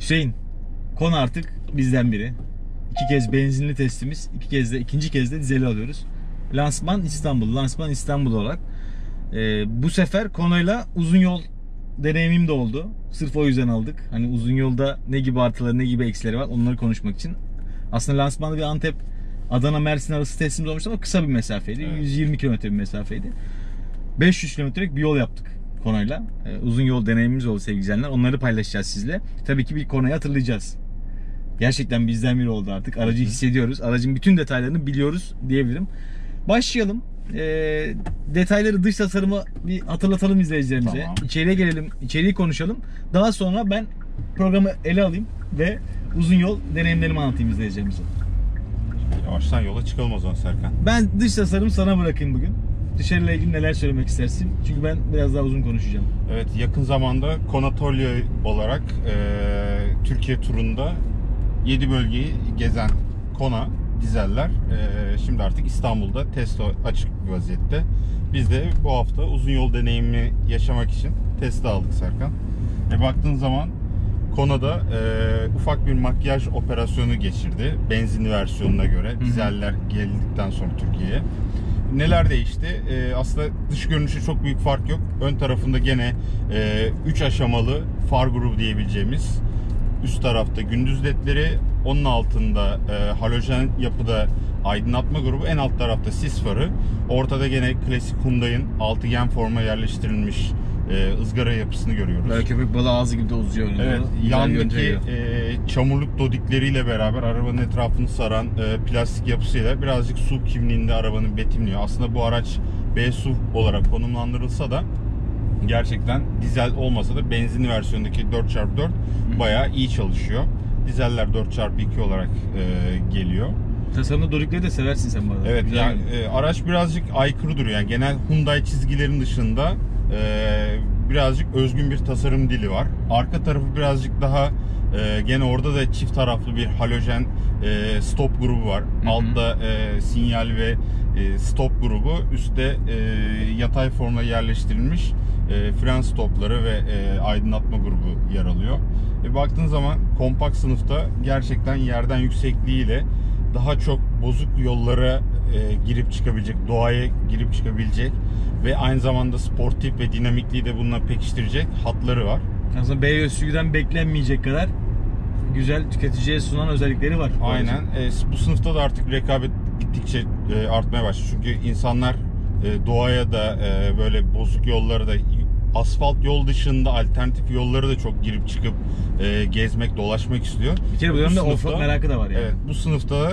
Hüseyin, konu artık bizden biri. 2 kez benzinli testimiz, ikinci kez de dizeli alıyoruz. Lansman İstanbul olarak. Bu sefer konuyla uzun yol deneyimim de oldu. Sırf o yüzden aldık. Hani uzun yolda ne gibi artıları ne gibi eksileri var onları konuşmak için. Aslında lansmanda bir Antep Adana Mersin arası testimiz olmuştu ama kısa bir mesafeydi. Evet. 120 kilometre bir mesafeydi. 500 kilometrelik bir yol yaptık konuyla. Uzun yol deneyimimiz oldu sevgili izleyenler. Onları paylaşacağız sizle. Tabii ki bir konuyu hatırlayacağız. Gerçekten bizden biri oldu artık. Aracı hissediyoruz. Aracın bütün detaylarını biliyoruz diyebilirim. Başlayalım. Detayları, dış tasarımı bir hatırlatalım izleyicilerimize. Tamam. İçeriye gelelim, içeriği konuşalım. Daha sonra ben programı ele alayım ve uzun yol deneyimlerimi anlatayım izleyicilerimize. Yavaştan yola çıkalım o zaman Serkan. Ben dış tasarımı sana bırakayım bugün. Dışarıyla ilgili neler söylemek istersin? Çünkü ben biraz daha uzun konuşacağım. Evet, yakın zamanda Konatolya olarak Türkiye turunda 7 bölgeyi gezen Kona dizeller şimdi artık İstanbul'da test açık bir vaziyette. Biz de bu hafta uzun yol deneyimini yaşamak için testi aldık Serkan. Baktığın zaman Kona'da ufak bir makyaj operasyonu geçirdi benzinli versiyonuna göre. Dizeller geldikten sonra Türkiye'ye. Neler değişti? Aslında dış görünüşü çok büyük fark yok. Ön tarafında gene 3 aşamalı far grubu diyebileceğimiz, üst tarafta gündüz ledleri, onun altında halojen yapıda aydınlatma grubu, en alt tarafta sis farı, ortada gene klasik Hyundai'nin altıgen forma yerleştirilmiş ızgara yapısını görüyoruz. Böyle köpek balığı ağzı gibi de uzuyor. Evet, yandaki çamurluk dodikleriyle beraber arabanın etrafını saran plastik yapısıyla birazcık SUV kimliğinde arabanın betimliyor. Aslında bu araç B-SUV olarak konumlandırılsa da gerçekten dizel olmasa da benzinli versiyondaki 4x4 bayağı iyi çalışıyor. Dizeller 4x2 olarak geliyor. Tasarımda dodikleri de seversin sen bu arada. Evet, yani araç birazcık aykırı duruyor. Yani genel Hyundai çizgilerin dışında birazcık özgün bir tasarım dili var. Arka tarafı birazcık daha gene orada da çift taraflı bir halojen stop grubu var. Altta sinyal ve stop grubu, üstte yatay formla yerleştirilmiş fren stopları ve aydınlatma grubu yer alıyor. Baktığın zaman kompakt sınıfta gerçekten yerden yüksekliğiyle daha çok bozuk yollara girip çıkabilecek, doğaya girip çıkabilecek ve aynı zamanda sportif ve dinamikliği de bununla pekiştirecek hatları var. Aslında B-SUV'den beklenmeyecek kadar güzel, tüketiciye sunan özellikleri var. Aynen. Bu sınıfta da artık rekabet gittikçe artmaya başladı. Çünkü insanlar doğaya da böyle bozuk yollara da, asfalt yol dışında alternatif yollara da çok girip çıkıp gezmek, dolaşmak istiyor. Bir kere bu dönemde off-road merakı da var yani. Evet, bu sınıfta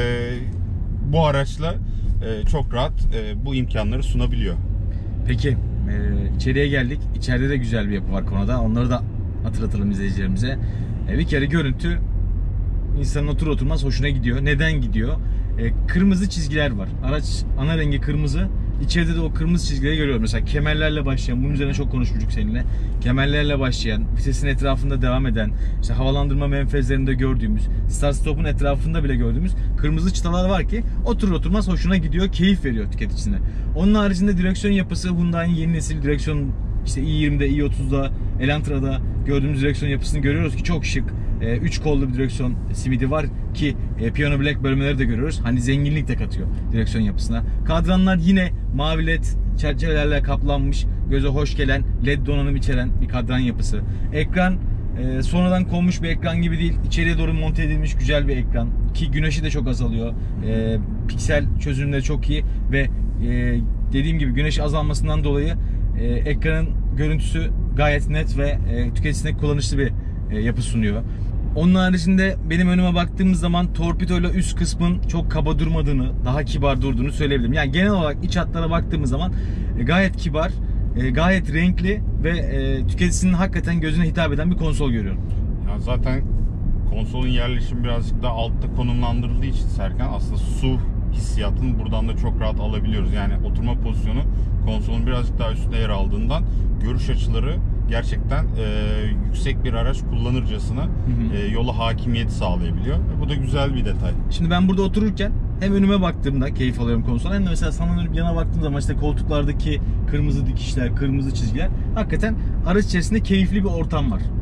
bu araçla çok rahat bu imkanları sunabiliyor. Peki, içeriye geldik. İçeride de güzel bir yapı var konuda. Onları da hatırlatalım izleyicilerimize. Bir kere görüntü insanın otur oturmaz hoşuna gidiyor. Neden gidiyor? Kırmızı çizgiler var. Araç ana rengi kırmızı. İçeride de o kırmızı çizgileri görüyorum. Mesela kemerlerle başlayan, bunun üzerine çok konuşmuştuk seninle. Kemerlerle başlayan, vitesin etrafında devam eden, işte havalandırma menfezlerinde gördüğümüz, start stop'un etrafında bile gördüğümüz kırmızı çıtalar var ki oturur oturmaz hoşuna gidiyor, keyif veriyor tüketicisine. Onun haricinde direksiyon yapısı Hyundai'nin yeni nesil direksiyon, işte i20'de, i30'da, Elantra'da gördüğümüz direksiyon yapısını görüyoruz ki çok şık. 3 kollu bir direksiyon simidi var ki Piano Black bölmeleri de görüyoruz. Hani zenginlik de katıyor direksiyon yapısına. Kadranlar yine mavi led çerçevelerle kaplanmış, göze hoş gelen led donanım içeren bir kadran yapısı. Ekran sonradan konmuş bir ekran gibi değil. İçeriye doğru monte edilmiş güzel bir ekran ki güneşi de çok azalıyor. Piksel çözünürlüğü çok iyi ve dediğim gibi güneş azalmasından dolayı ekranın görüntüsü gayet net ve tüketicisine kullanışlı bir yapı sunuyor. Onun haricinde benim önüme baktığımız zaman torpidoyla üst kısmın çok kaba durmadığını, daha kibar durduğunu söyleyebilirim. Yani genel olarak iç hatlara baktığımız zaman gayet kibar, gayet renkli ve tüketicisinin hakikaten gözüne hitap eden bir konsol görüyorum. Ya zaten konsolun yerleşimi birazcık daha altta konumlandırıldığı için Serkan, aslında SUV hissiyatını buradan da çok rahat alabiliyoruz. Yani oturma pozisyonu konsolun birazcık daha üstünde yer aldığından görüş açıları gerçekten yüksek bir araç kullanırcasına yola hakimiyeti sağlayabiliyor. Bu da güzel bir detay. Şimdi ben burada otururken hem önüme baktığımda keyif alıyorum konsola, hem de mesela sana dönüp yana baktığım zaman işte koltuklardaki kırmızı dikişler, kırmızı çizgiler, hakikaten araç içerisinde keyifli bir ortam var. Doğru.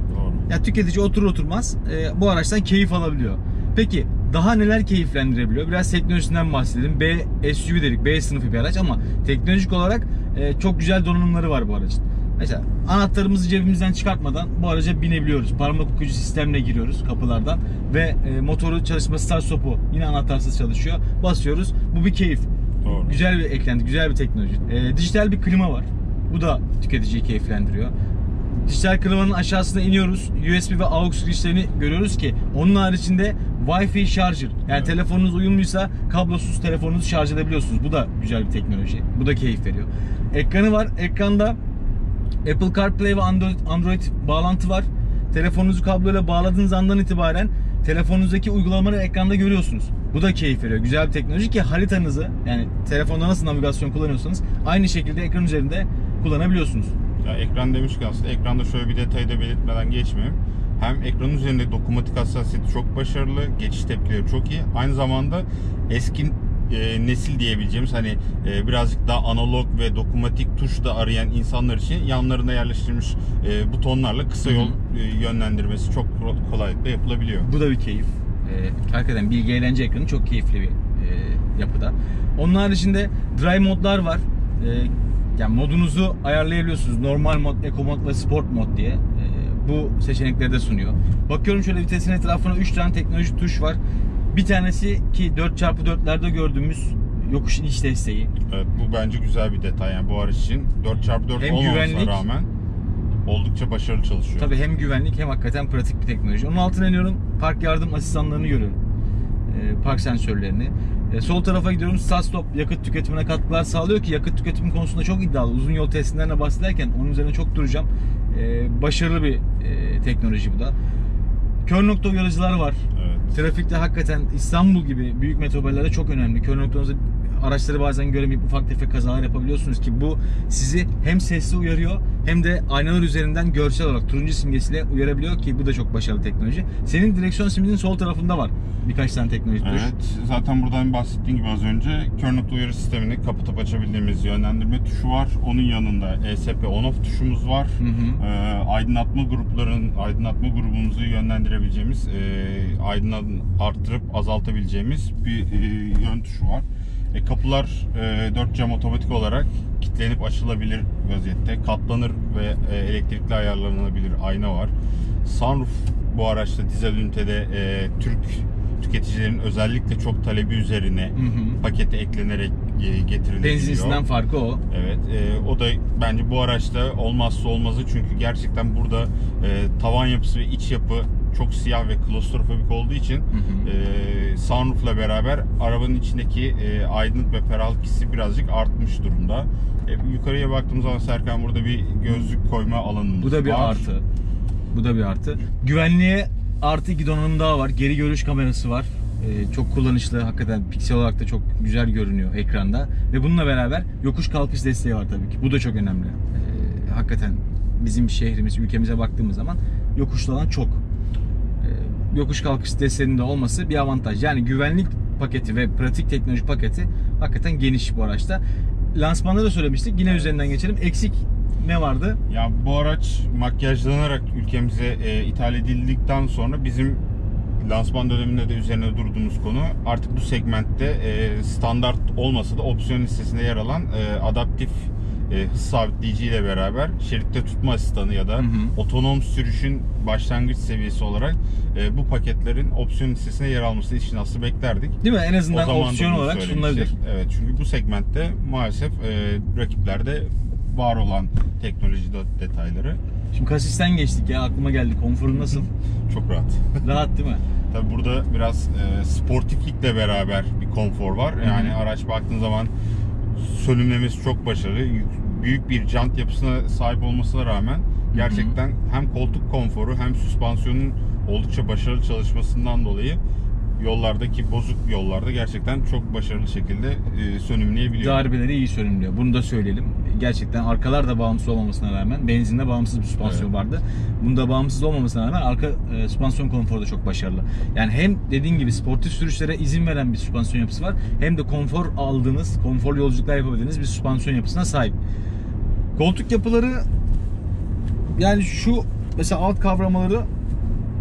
Ya tüketici oturur oturmaz bu araçtan keyif alabiliyor. Peki daha neler keyiflendirebiliyor? Biraz teknolojisinden bahsedelim. B SUV dedik. B sınıfı bir araç ama teknolojik olarak çok güzel donanımları var bu aracın. Mesela anahtarımızı cebimizden çıkartmadan bu araca binebiliyoruz. Parmak okuyucu sistemle giriyoruz kapılardan ve motoru çalışma start stopu yine anahtarsız çalışıyor. Basıyoruz. Bu bir keyif. Doğru. Güzel bir eklenti, güzel bir teknoloji. Dijital bir klima var. Bu da tüketiciyi keyiflendiriyor. Dijital klimanın aşağısına iniyoruz. USB ve AUX girişlerini görüyoruz ki onun haricinde Wi-Fi şarjır. Yani evet. telefonunuz uyumluysa kablosuz telefonunuzu şarj edebiliyorsunuz. Bu da güzel bir teknoloji. Bu da keyif veriyor. Ekranı var. Ekranda Apple CarPlay ve Android bağlantı var. Telefonunuzu kabloyla bağladığınız andan itibaren telefonunuzdaki uygulamaları ekranda görüyorsunuz. Bu da keyif veriyor. Güzel bir teknoloji ki haritanızı, yani telefonda nasıl navigasyon kullanıyorsanız aynı şekilde ekran üzerinde kullanabiliyorsunuz. Ya ekran demişken aslında ekranda şöyle bir detayı da belirtmeden geçmeyeyim. Hem ekranın üzerinde dokunmatik hassasiyeti çok başarılı, geçiş tepkileri çok iyi. Aynı zamanda eski nesil diyebileceğimiz hani birazcık daha analog ve dokunmatik tuş da arayan insanlar için yanlarına yerleştirilmiş butonlarla kısa yol yönlendirmesi çok kolaylıkla yapılabiliyor. Bu da bir keyif. Hakikaten bilgi eğlence ekranı çok keyifli bir yapıda. Onun haricinde drive modlar var. Yani modunuzu ayarlayabiliyorsunuz. Normal mod, eco mod ve sport mod diye. Bu seçenekleri de sunuyor. Bakıyorum şöyle vitesin etrafına 3 tane teknolojik tuş var. Bir tanesi ki 4x4'lerde gördüğümüz yokuş iniş desteği. Evet, bu bence güzel bir detay yani bu araç için. 4x4 hem olmamasına güvenlik, rağmen oldukça başarılı çalışıyor. Tabii hem güvenlik hem hakikaten pratik bir teknoloji. Onun altına iniyorum. Park yardım asistanlarını görüyorum. Park sensörlerini. Sol tarafa gidiyorum. Start stop yakıt tüketimine katkılar sağlıyor ki yakıt tüketimi konusunda çok iddialı. Uzun yol testinden bahsederken onun üzerine çok duracağım. Başarılı bir teknoloji bu da. Kör nokta uyarıcılar var. Evet. Trafikte hakikaten İstanbul gibi büyük metropolerde çok önemli. Kör noktanızda araçları bazen göremeyip ufak tefek kazalar yapabiliyorsunuz ki bu sizi hem sesli uyarıyor hem de aynalar üzerinden görsel olarak turuncu simgesiyle uyarabiliyor ki bu da çok başarılı teknoloji. Senin direksiyon simidinin sol tarafında var birkaç tane teknoloji tuş. Evet, zaten buradan bahsettiğim gibi az önce kör nokta uyarı sistemini kapatıp açabildiğimiz yönlendirme tuşu var. Onun yanında ESP on-off tuşumuz var. Aydınlatma grubumuzu yönlendirebileceğimiz, arttırıp azaltabileceğimiz bir yön tuşu var. Kapılar 4 cam otomatik olarak kilitlenip açılabilir vaziyette. Katlanır ve elektrikli ayarlanabilir ayna var. Sunroof bu araçta dizel ünitede Türk tüketicilerin özellikle çok talebi üzerine pakete eklenerek getirilebiliyor. Benzinlisinden farkı o. Evet, o da bence bu araçta olmazsa olmazı çünkü gerçekten burada tavan yapısı ve iç yapı çok siyah ve klostrofobik olduğu için sunroof'la beraber arabanın içindeki aydınlık ve ferahlık hissi birazcık artmış durumda. Yukarıya baktığımız zaman Serkan burada bir gözlük koyma alanımız var. Bu da bir artı. Bu da bir artı. Güvenliğe artı 2 donanım daha var. Geri görüş kamerası var. Çok kullanışlı. Hakikaten piksel olarak da çok güzel görünüyor ekranda. Ve bununla beraber yokuş kalkış desteği var tabii ki. Bu da çok önemli. Hakikaten bizim şehrimiz, ülkemize baktığımız zaman yokuşlu alan çok. Yokuş kalkış desteğinin de olması bir avantaj. Yani güvenlik paketi ve pratik teknoloji paketi hakikaten geniş bu araçta. Lansmanda da söylemiştik. Yine üzerinden geçelim. Eksik ne vardı? Ya bu araç makyajlanarak ülkemize ithal edildikten sonra bizim lansman döneminde de üzerine durduğumuz konu artık bu segmentte standart olmasa da opsiyon listesinde yer alan adaptif hız sabitleyici ile beraber şeritte tutma asistanı ya da otonom sürüşün başlangıç seviyesi olarak bu paketlerin opsiyon listesine yer almasını için aslında beklerdik. Değil mi? En azından opsiyon olarak sunulabilir. Evet, çünkü bu segmentte maalesef rakiplerde var olan teknoloji detayları. Şimdi kasisten geçtik ya, aklıma geldi. Konforun nasıl? Çok rahat. Rahat değil mi? Tabii burada biraz sportiflikle beraber bir konfor var. Yani araç baktığın zaman sönümlemesi çok başarılı. Büyük bir jant yapısına sahip olmasına rağmen gerçekten hem koltuk konforu hem süspansiyonun oldukça başarılı çalışmasından dolayı yollardaki bozuk yollarda gerçekten çok başarılı şekilde sönümleyebiliyor. Darbeleri iyi sönümlüyor. Bunu da söyleyelim. Gerçekten arkalar da bağımsız olmamasına rağmen benzinde bağımsız bir süspansiyon vardı. Bunda bağımsız olmamasına rağmen arka süspansiyon konforu da çok başarılı. Yani hem dediğin gibi sportif sürüşlere izin veren bir süspansiyon yapısı var. Hem de konfor aldığınız, konforlu yolculuklar yapabildiğiniz bir süspansiyon yapısına sahip. Koltuk yapıları, yani şu mesela alt kavramaları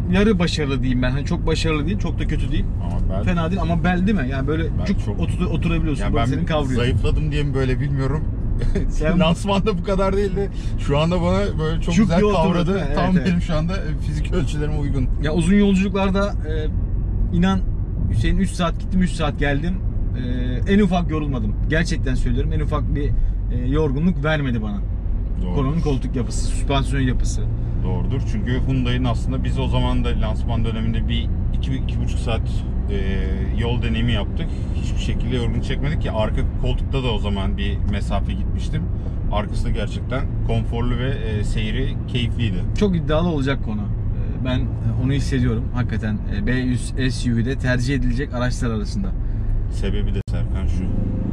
yarı başarılı diyeyim ben. Hani çok başarılı değil, çok da kötü değil. Ama ben Fena değil ama bel değil mi? Yani böyle çok oturabiliyorsun. yani Böyle ben seni kavruyor. zayıfladım diye mi böyle bilmiyorum. Sen- Lansmanda bu kadar değildi. Şu anda bana böyle çok güzel iyi oturdu, kavradı. değil mi? Tam Evet, benim şu anda fizik ölçülerime uygun. Ya uzun yolculuklarda inan Hüseyin 3 saat gittim, 3 saat geldim. En ufak yorulmadım. Gerçekten söylüyorum. En ufak bir yorgunluk vermedi bana. Doğru. Konunun koltuk yapısı, süspansiyon yapısı. Doğrudur. Çünkü Hyundai'nin aslında biz o zaman da lansman döneminde bir 2,5 saat yol deneyimi yaptık. Hiçbir şekilde yorgun çekmedik ki arka koltukta da o zaman bir mesafe gitmiştim. Arkası da gerçekten konforlu ve seyri keyifliydi. Çok iddialı olacak konu. Ben onu hissediyorum. Hakikaten B100 SUV'de tercih edilecek araçlar arasında. Sebebi de Serkan şu.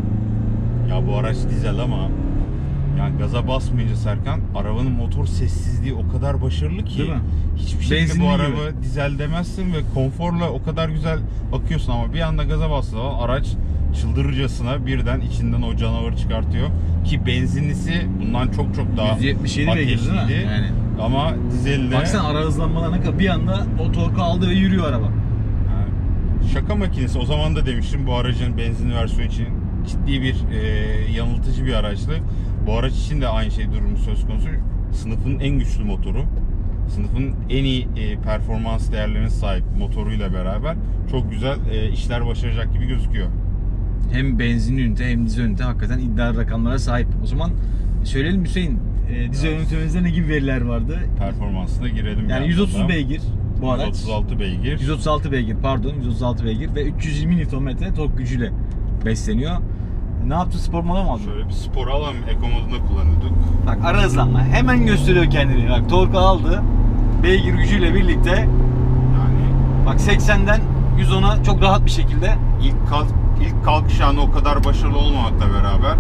Ya bu araç dizel ama yani gaza basmayınca Serkan arabanın motor sessizliği o kadar başarılı ki Değil mi? hiçbir şekilde Benzinli bu gibi. araba dizel demezsin ve konforla o kadar güzel bakıyorsun ama bir anda gaza bastığı zaman araç çıldırırcasına birden içinden o canavarı çıkartıyor ki benzinlisi bundan çok çok daha 177 beygir değil mi? ateşliydi. Yani. Ama dizelde Baksana ara hızlanmalarına kadar bir anda o torku aldı ve yürüyor araba. yani şaka makinesi. O zaman da demiştim bu aracın benzinli versiyonu için ciddi bir yanıltıcı bir araçtı. Bu araç için de aynı şey durumu söz konusu. Sınıfın en güçlü motoru. Sınıfın en iyi performans değerlerine sahip motoruyla beraber çok güzel işler başaracak gibi gözüküyor. Hem benzinli ünite hem dizel ünite hakikaten iddialı rakamlara sahip. O zaman söyleyelim Hüseyin, dizel ünitemizde ne gibi veriler vardı? Performansına girelim. Yani 130 beygir bu araç. 136 beygir. 136 beygir pardon, 136 beygir ve 320 Nm tork gücüyle besleniyor. Ne yaptı, spor moda mı aldı? Şöyle bir spor alalım. Eko modunda kullanıyorduk. Bak ara hızlanma hemen gösteriyor kendini. Bak torku aldı. Beygir gücüyle birlikte Yani bak 80'den 110'a çok rahat bir şekilde. ilk kalkış anı o kadar başarılı olmamakla beraber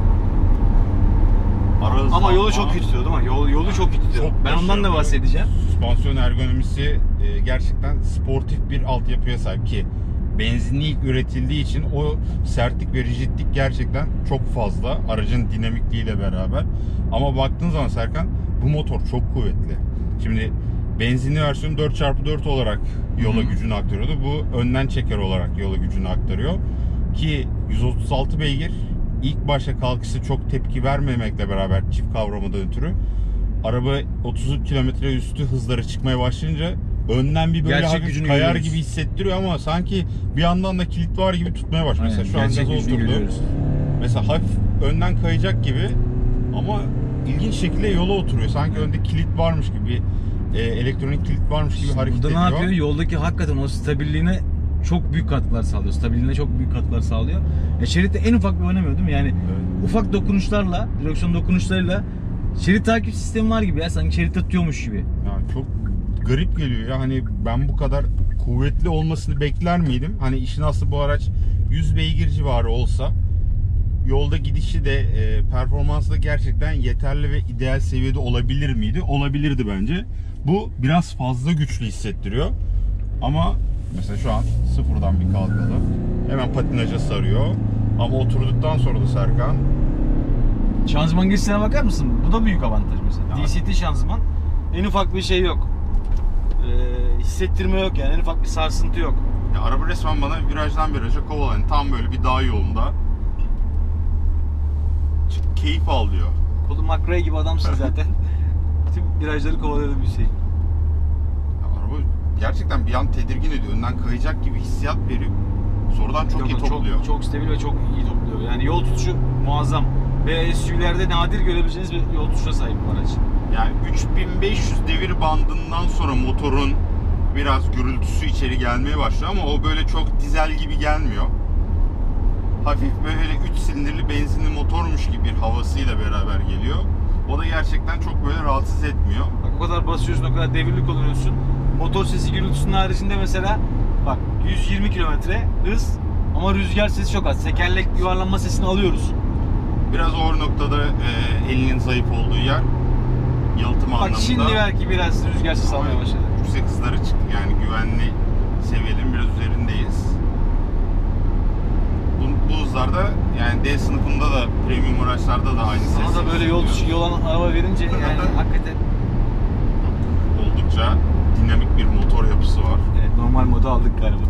ara hızlanma, Ama yolu çok iyi tutuyor değil mi? Yolu çok iyi tutuyor. çok Ben ondan da başarılı. bahsedeceğim. Süspansiyon ergonomisi gerçekten sportif bir altyapıya sahip ki benzinli ilk üretildiği için o sertlik ve rigidlik gerçekten çok fazla aracın dinamikliğiyle beraber. Ama baktığın zaman Serkan bu motor çok kuvvetli. Şimdi benzinli versiyonu 4x4 olarak yola gücünü aktarıyordu. Bu önden çeker olarak yola gücünü aktarıyor. Ki 136 beygir ilk başta kalkışı çok tepki vermemekle beraber çift kavramadan ötürü araba 30 kilometre üstü hızlara çıkmaya başlayınca önden bir böyle Gerçek hafif gücünü kayar görüyoruz. gibi hissettiriyor ama sanki bir yandan da kilit var gibi tutmaya başlıyor. Aynen, Mesela şu an gerçek gaza gücünü oturdu. görüyoruz. Mesela hafif önden kayacak gibi ama ilginç şekilde yola oturuyor. Sanki önde kilit varmış gibi, elektronik kilit varmış gibi hareket Burada ediyor. ne yapıyor? Yoldaki hakikaten o stabilliğine çok büyük katkılar sağlıyor. Stabiliğine çok büyük katkılar sağlıyor. Şeritte en ufak bir oynamıyor değil mi? Yani Evet. ufak dokunuşlarla, direksiyon dokunuşlarıyla şerit takip sistemi var gibi ya. Sanki şeritte tutuyormuş gibi. Yani çok garip geliyor ya. Hani ben bu kadar kuvvetli olmasını bekler miydim? Hani işin aslı bu araç 100 beygir civarı olsa yolda gidişi de performansı da gerçekten yeterli ve ideal seviyede olabilir miydi? Olabilirdi bence. Bu biraz fazla güçlü hissettiriyor. Ama mesela şu an sıfırdan bir kalkalım. Hemen patinaja sarıyor. Ama oturduktan sonra da Serkan Şanzıman girişine bakar mısın? Bu da büyük avantaj mesela. Ya. DCT şanzıman. En ufak bir şey yok. Hissettirme yok yani. En ufak bir sarsıntı yok. ya araba resmen bana virajdan viraja kovalanıyor. Tam böyle bir dağ yolunda. Çok keyif al diyor. Colin McRae gibi adamsın zaten. Tüm virajları kovalıyor bir şey. Ya araba gerçekten bir an tedirgin ediyor. Önden kayacak gibi hissiyat veriyor. Sonradan çok iyi topluyor. Çok stabil ve çok iyi topluyor. Yani yol tutuşu muazzam. Ve SUV'lerde nadir görebileceğiniz bir yol tutuşuna sahip bu araç. Yani 3500 devir bandından sonra motorun biraz gürültüsü içeri gelmeye başlıyor ama o böyle çok dizel gibi gelmiyor. Hafif böyle 3 silindirli benzinli motormuş gibi bir havasıyla beraber geliyor. O da gerçekten çok böyle rahatsız etmiyor. Bak o kadar basıyorsun, o kadar devirli kullanıyorsun. Motor sesi gürültüsünün haricinde mesela bak 120 kilometre hız ama rüzgar sesi çok az. Tekerlek yuvarlanma sesini alıyoruz. Biraz o noktada elinin zayıf olduğu yer yalıtım Bak anlamında. şimdi belki biraz rüzgar sesi almaya başladı. Yüksek hızlara çıktık yani güvenli seviyenin biraz üzerindeyiz. Bu hızlarda yani D sınıfında da premium araçlarda da aynı ses. Sana da böyle yol tutuşu olan araba verince yani hakikaten oldukça dinamik bir motor motor yapısı var. Evet, normal modu aldık galiba.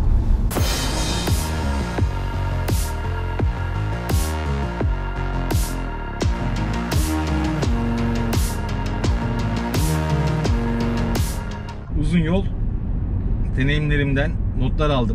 Uzun yol deneyimlerimden notlar aldım.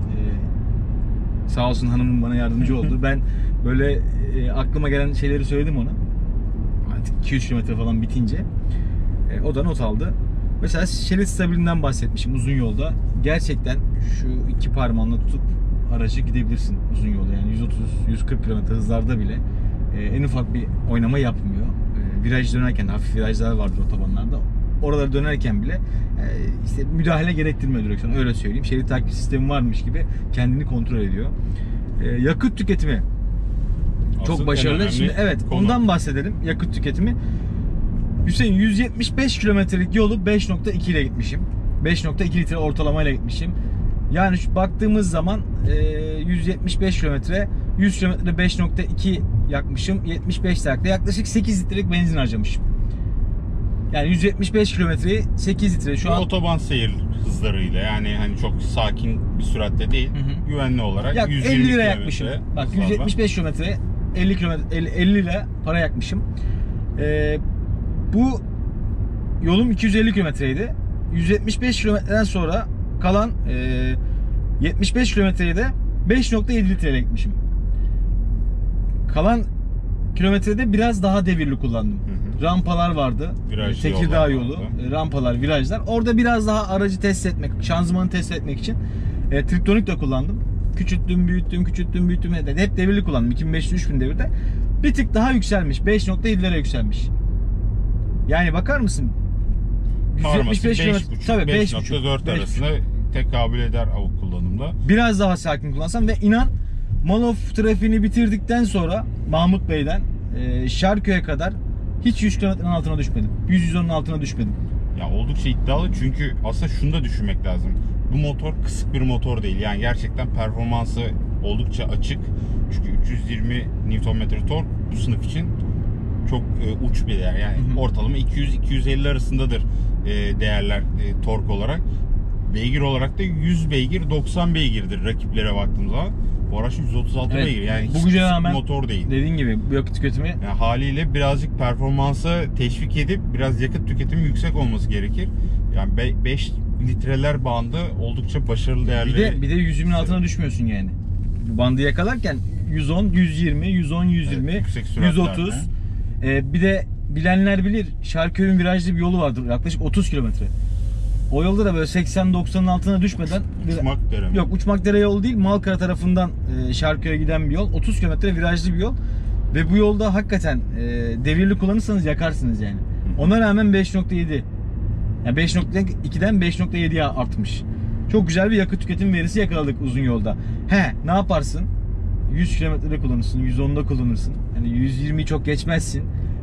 Sağ olsun hanımım bana yardımcı oldu. Ben böyle aklıma gelen şeyleri söyledim ona. Artık 200 kilometre falan bitince o da not aldı. Mesela şerit stabilinden bahsetmişim uzun yolda. Gerçekten şu iki parmağınla tutup aracı gidebilirsin uzun yolda. Yani 130-140 kilometre hızlarda bile en ufak bir oynama yapmıyor. Viraj dönerken, hafif virajlar vardır otobanlarda. Oraları dönerken bile işte müdahale gerektirmiyor direksiyon, öyle söyleyeyim. Şerit takip sistemi varmış gibi kendini kontrol ediyor. Yakıt tüketimi çok Aslında başarılı. Şimdi evet, konu. ondan bahsedelim. Yakıt tüketimi. Hüseyin, 175 kilometrelik yolu 5.2 ile gitmişim. 5.2 litre ortalamayla gitmişim. Yani şu baktığımız zaman 175 kilometre, 100 kilometre 5.2 yakmışım. 75 dakika yaklaşık 8 litrelik benzin harcamışım. Yani 175 kilometreyi 8 litre şu an. Otoban seyir hızlarıyla, yani hani çok sakin bir süratte değil, güvenli olarak 120 50 lira kilometre yakmışım. Bak, hızlarla. 175 kilometre 50 kilometre 50 lira para yakmışım. Bu yolum 250 kilometreydi. 175 kilometreden sonra kalan 75 kilometreyi de 5.7 litreyle gitmişim. Kalan kilometrede biraz daha devirli kullandım. Rampalar vardı. Virajlı Tekirdağ yollar yolu, vardı. rampalar, virajlar. Orada biraz daha aracı test etmek, şanzımanı test etmek için Triptonik de kullandım. Küçülttüm, büyüttüm, küçülttüm, büyüttüm. Hep devirli kullandım. 2500-3000 devirde. Bir tık daha yükselmiş. 5.7'lere yükselmiş. Yani bakar mısın? Parması 175 tabii 5.4 arasında tekabül eder av kullanımda. Biraz daha sakin kullansam ve inan, Malof trafiğini bitirdikten sonra Mahmut Bey'den Şarköy'e kadar hiç 100 kilometrenin altına düşmedim. 100-110'un altına düşmedim. Ya oldukça iddialı, çünkü aslında şunu da düşünmek lazım. Bu motor kısık bir motor değil. Yani gerçekten performansı oldukça açık. Çünkü 320 Nm tork bu sınıf için çok uç bir değer. Yani ortalama 200-250 arasındadır değerler tork olarak. Beygir olarak da 100 beygir 90 beygirdir rakiplere baktığımız zaman. Bu araç 136 beygir. Yani bu güce rağmen motor değil. Dediğin gibi bu yakıt tüketimi Yani haliyle birazcık performansa teşvik edip biraz yakıt tüketimi yüksek olması gerekir. Yani 5 litreler bandı oldukça başarılı değerleri. bir de 120'nin altına düşmüyorsun yani. Bu bandı yakalarken 110, 120, 110, 120, Evet, yüksek süratlerde. 130. Bir de bilenler bilir, Şarköy'ün virajlı bir yolu vardır. Yaklaşık 30 kilometre. O yolda da böyle 80-90'ın altına düşmeden Uçmakdere mi? Yok, Uçmakdere yolu değil, Malkara tarafından Şarköy'e giden bir yol. 30 kilometre virajlı bir yol. Ve bu yolda hakikaten devirli kullanırsanız yakarsınız yani. Ona rağmen 5.7. Yani 5.2'den 5.7'ye artmış. Çok güzel bir yakıt tüketim verisi yakaladık uzun yolda. Ne yaparsın? 100 kilometrede kullanırsın, 110'da kullanırsın. Yani 120'yi çok geçmezsin.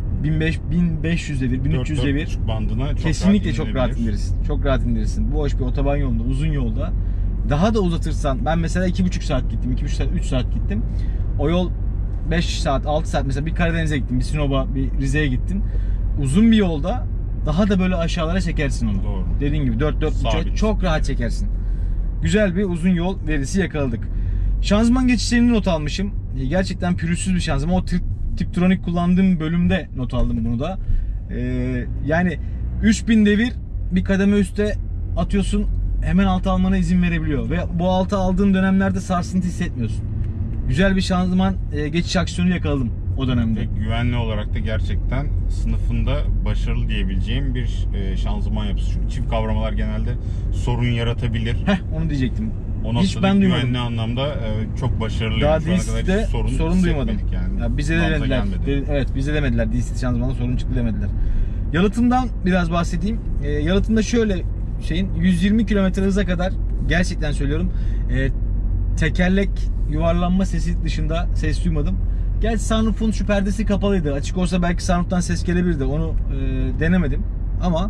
1500 devir, 1300 devir. Bandına çok Kesinlikle rahat çok rahat inilebilir. indirirsin. Çok rahat indirirsin. Bu hoş bir otoban yolunda, uzun yolda. Daha da uzatırsan, ben mesela 2,5 saat gittim, 2,5 saat, 3 saat gittim. O yol 5 saat, 6 saat, mesela bir Karadeniz'e gittim, bir Sinop'a, bir Rize'ye gittim. Uzun bir yolda daha da böyle aşağılara çekersin onu. Doğru. Dediğin gibi 4-4,5 Sabit. çok rahat çekersin. Güzel bir uzun yol verisi yakaladık. Şanzıman geçişlerini not almışım. Gerçekten pürüzsüz bir şanzıman. O Tiptronic kullandığım bölümde not aldım bunu da. Yani 3000 devir bir kademe üste atıyorsun, hemen alta almana izin verebiliyor. Ve bu alta aldığın dönemlerde sarsıntı hissetmiyorsun. Güzel bir şanzıman geçiş aksiyonu yakaladım o dönemde. Ve güvenli olarak da gerçekten sınıfında başarılı diyebileceğim bir şanzıman yapısı. Çünkü çift kavramalar genelde sorun yaratabilir. Onu diyecektim. O Hiç noktada ben duymadım. güvenli anlamda çok başarılı. Daha Şu ana kadar hiç DC'de sorun duymadım. hissetmedik yani. Ya bize de Kulağımıza demediler. gelmedi. Evet, bize demediler. DC şanzımanda sorun çıktı demediler. Yalıtımdan biraz bahsedeyim. Yalıtımda şöyle 120 km hıza kadar, gerçekten söylüyorum, tekerlek yuvarlanma sesi dışında ses duymadım. Gerçi sunroof'un şu perdesi kapalıydı. Açık olsa belki sunroof'tan ses gelebilirdi. Onu denemedim. Ama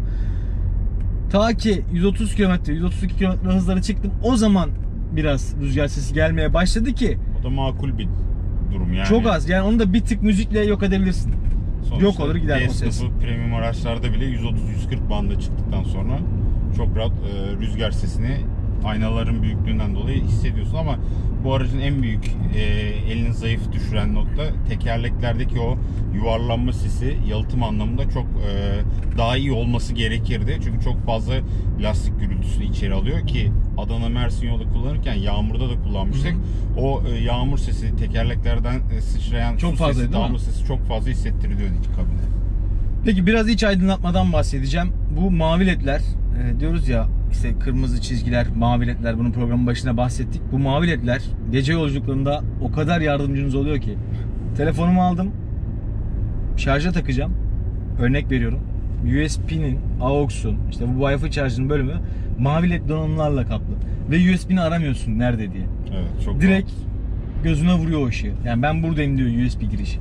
ta ki 130 km, 132 km hızlara çıktım. O zaman biraz rüzgar sesi gelmeye başladı ki. O da makul bir durum yani. Çok az. Yani onu da bir tık müzikle yok edebilirsin. Sonuçta Yok olur gider o ses. D-sınıfı premium araçlarda bile 130-140 banda çıktıktan sonra çok rahat rüzgar sesini aynaların büyüklüğünden dolayı hissediyorsun ama bu aracın en büyük elini zayıf düşüren nokta tekerleklerdeki o yuvarlanma sesi yalıtım anlamında çok daha iyi olması gerekirdi. Çünkü çok fazla lastik gürültüsünü içeri alıyor ki Adana Mersin yolda kullanırken yağmurda da kullanmıştık. O yağmur sesi, tekerleklerden sıçrayan çok su fazla, sesi, damla sesi çok fazla hissettiriliyor kabine. Peki biraz iç aydınlatmadan bahsedeceğim. Bu mavi ledler diyoruz ya, işte kırmızı çizgiler, mavi ledler, bunun programın başında bahsettik. Bu mavi ledler gece yolculuklarında o kadar yardımcınız oluyor ki. Telefonumu aldım, şarja takacağım. Örnek veriyorum. USB'nin, AUX'un, işte bu Wi-Fi şarjının bölümü mavi led donanımlarla kaplı. Ve USB'ni aramıyorsun nerede diye. Evet, çok direkt gözüne vuruyor o ışığı. Yani ben buradayım diyor USB girişi.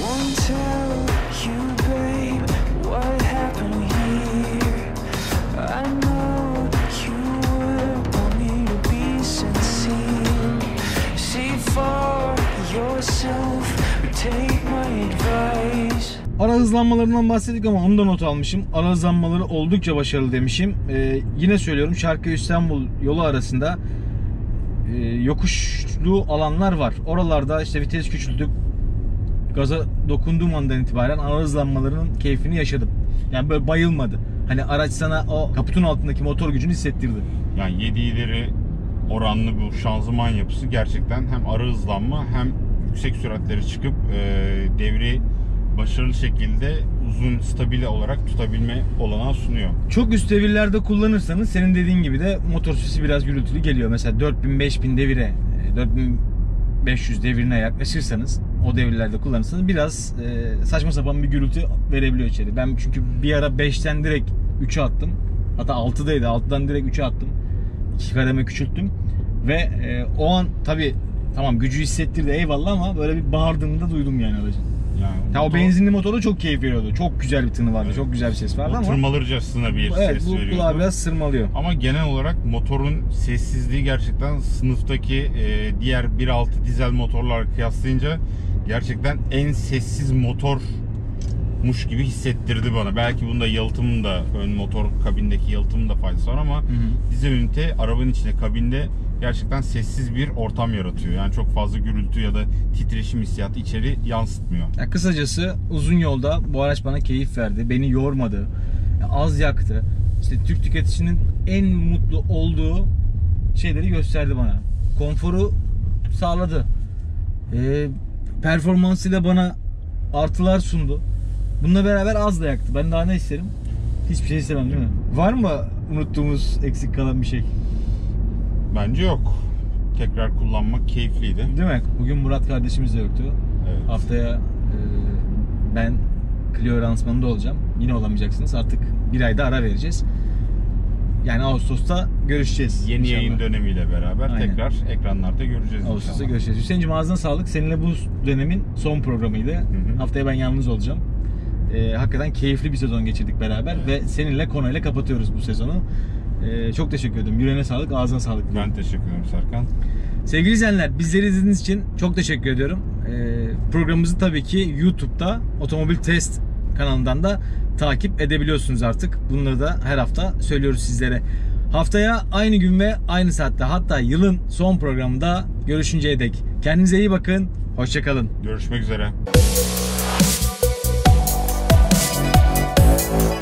Ara hızlanmalarından bahsettik ama onu da not almışım. Ara hızlanmaları oldukça başarılı demişim. Yine söylüyorum, Şarköy İstanbul yolu arasında yokuşlu alanlar var. Oralarda işte vites küçültüp gaza dokunduğum andan itibaren ara hızlanmalarının keyfini yaşadım. Yani böyle bayılmadı. Hani araç sana o kaputun altındaki motor gücünü hissettirdi. Yani 7 ileri oranlı bu şanzıman yapısı gerçekten hem ara hızlanma hem yüksek süratlere çıkıp devri başarılı şekilde uzun, stabil olarak tutabilme olanağı sunuyor. Çok üst devirlerde kullanırsanız senin dediğin gibi de motor sesi biraz gürültülü geliyor. Mesela 4000-5000 devire, 4500 devirine yaklaşırsanız, o devirlerde kullanırsanız biraz saçma sapan bir gürültü verebiliyor içeri. Ben çünkü bir ara 5'ten direkt 3'e attım. Hatta 6'daydı. 6'dan direkt 3'e attım. 2 kademe küçülttüm. Ve o an tabii tamam gücü hissettirdi eyvallah ama böyle bir bağırdığını da duydum yani aracın. Yani o benzinli motoru çok keyif veriyordu. Çok güzel bir tını vardı. Evet. Çok güzel bir ses vardı ama tırmalırcasına bir ses veriyordu. Bu kulağı biraz sırmalıyor. Ama genel olarak motorun sessizliği gerçekten sınıftaki diğer 1.6 dizel motorlar kıyaslayınca gerçekten en sessiz motormuş gibi hissettirdi bana. Belki bunda yalıtımın da, ön motor kabindeki yalıtımın da faydası var ama dizel ünite arabanın içinde, kabinde gerçekten sessiz bir ortam yaratıyor. Yani çok fazla gürültü ya da titreşim hissiyatı içeri yansıtmıyor. Ya kısacası uzun yolda bu araç bana keyif verdi. Beni yormadı. Az yaktı. İşte Türk tüketicisinin en mutlu olduğu şeyleri gösterdi bana. Konforu sağladı. Performansıyla bana artılar sundu. Bununla beraber az da yaktı. Ben daha ne isterim? Hiçbir şey istemem değil mi? Var mı unuttuğumuz, eksik kalan bir şey? Bence yok. Tekrar kullanmak keyifliydi. Değil mi? Bugün Murat kardeşimiz de yoktu. Evet. Haftaya ben Clio lansmanında olacağım. Yine olamayacaksınız. Artık bir ayda ara vereceğiz. Yani Ağustos'ta görüşeceğiz. Yeni inşallah. Yayın dönemiyle beraber aynen. Tekrar ekranlarda göreceğiz. Ağustos'ta görüşeceğiz. Hüseyin'cim ağzına sağlık. Seninle bu dönemin son programıydı. Haftaya ben yalnız olacağım. Hakikaten keyifli bir sezon geçirdik beraber. Evet. Ve seninle Kona'yla kapatıyoruz bu sezonu. Çok teşekkür ederim. Yüreğine sağlık, ağzına sağlık. Ben teşekkür ederim Serkan. Sevgili izleyenler, bizleri izlediğiniz için çok teşekkür ediyorum. Programımızı tabii ki YouTube'da Otomobil Test kanalından da takip edebiliyorsunuz artık. Bunları da her hafta söylüyoruz sizlere. Haftaya aynı gün ve aynı saatte, hatta yılın son programında görüşünceye dek kendinize iyi bakın. Hoşça kalın. Görüşmek üzere.